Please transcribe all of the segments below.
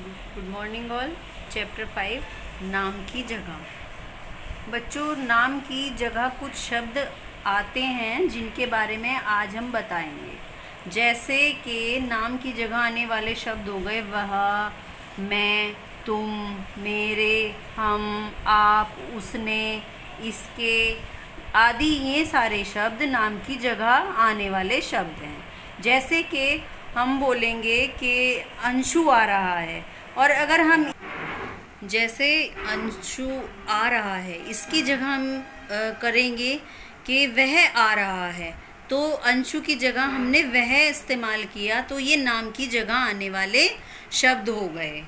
Good morning all. Chapter 5 नाम की जगह। बच्चों, नाम की जगह कुछ शब्द आते हैं जिनके बारे में आज हम बताएंगे। जैसे कि नाम की जगह आने वाले शब्द हो गए वह, मैं, तुम, मेरे, हम, आप, उसने, इसके आदि। ये सारे शब्द नाम की जगह आने वाले शब्द हैं। जैसे कि हम बोलेंगे कि अंशु आ रहा है, और अगर हम जैसे अंशु आ रहा है इसकी जगह हम करेंगे कि वह आ रहा है, तो अंशु की जगह हमने वह इस्तेमाल किया, तो ये नाम की जगह आने वाले शब्द हो गए।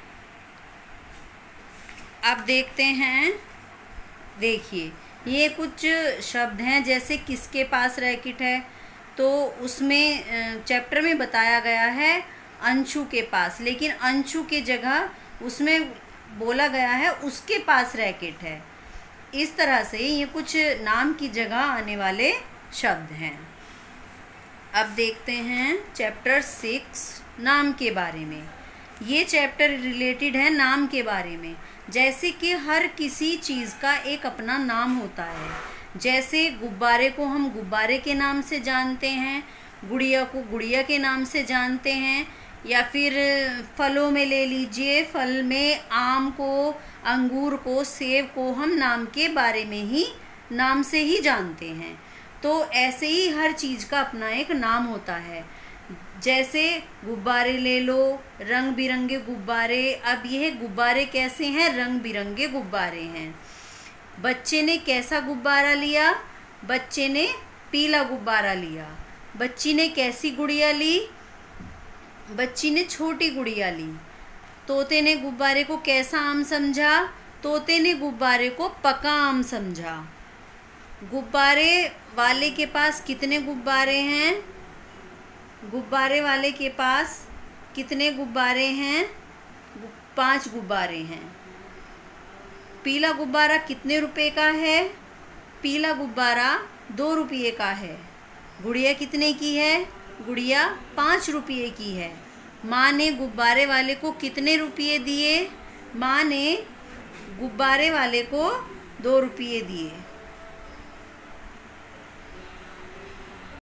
अब देखते हैं, देखिए ये कुछ शब्द हैं। जैसे किसके पास रैकेट है, तो उसमें चैप्टर में बताया गया है अंशु के पास, लेकिन अंशु के जगह उसमें बोला गया है उसके पास रैकेट है। इस तरह से ये कुछ नाम की जगह आने वाले शब्द हैं। अब देखते हैं चैप्टर 6 नाम के बारे में। ये चैप्टर रिलेटेड है नाम के बारे में। जैसे कि हर किसी चीज़ का एक अपना नाम होता है। जैसे गुब्बारे को हम गुब्बारे के नाम से जानते हैं, गुड़िया को गुड़िया के नाम से जानते हैं, या फिर फलों में ले लीजिए, फल में आम को, अंगूर को, सेब को हम नाम के बारे में ही, नाम से ही जानते हैं। तो ऐसे ही हर चीज़ का अपना एक नाम होता है। जैसे गुब्बारे ले लो, रंग बिरंगे गुब्बारे। अब यह गुब्बारे कैसे हैं? रंग बिरंगे गुब्बारे हैं। बच्चे ने कैसा गुब्बारा लिया? बच्चे ने पीला गुब्बारा लिया। बच्ची ने कैसी गुड़िया ली? बच्ची ने छोटी गुड़िया ली। तोते ने गुब्बारे को कैसा आम समझा? तोते ने गुब्बारे को पका आम समझा। गुब्बारे वाले के पास कितने गुब्बारे हैं? गुब्बारे वाले के पास कितने गुब्बारे हैं? 5 गुब्बारे हैं। पीला गुब्बारा कितने रुपए का है? पीला गुब्बारा 2 रुपये का है। गुड़िया कितने की है? गुड़िया 5 रुपये की है। माँ ने गुब्बारे वाले को कितने रुपये दिए? माँ ने गुब्बारे वाले को 2 रुपये दिए।